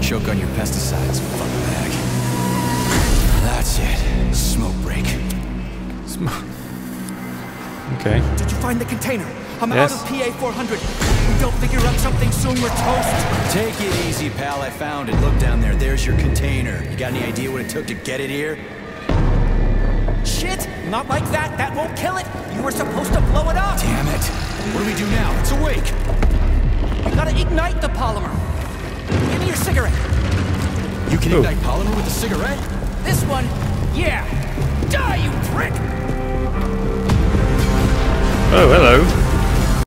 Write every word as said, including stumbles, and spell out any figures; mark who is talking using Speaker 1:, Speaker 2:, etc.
Speaker 1: choke on your pesticides, fuckbag. That's it. Smoke break.
Speaker 2: Smoke. Okay.
Speaker 3: Did you find the container? I'm
Speaker 2: Yes.
Speaker 3: out of P A four hundred. If we don't figure out something soon, we're toast.
Speaker 1: Take it easy, pal. I found it. Look down there. There's your container. You got any idea what it took to get it here?
Speaker 3: Shit! Not like that. That won't kill it. You were supposed to blow it up.
Speaker 1: Damn it. What do we do now? It's awake.
Speaker 3: You gotta ignite the polymer. Give me your cigarette.
Speaker 1: You can
Speaker 2: Ooh.
Speaker 1: ignite polymer with a cigarette?
Speaker 3: This one, yeah. Die, you prick!
Speaker 2: Oh, hello.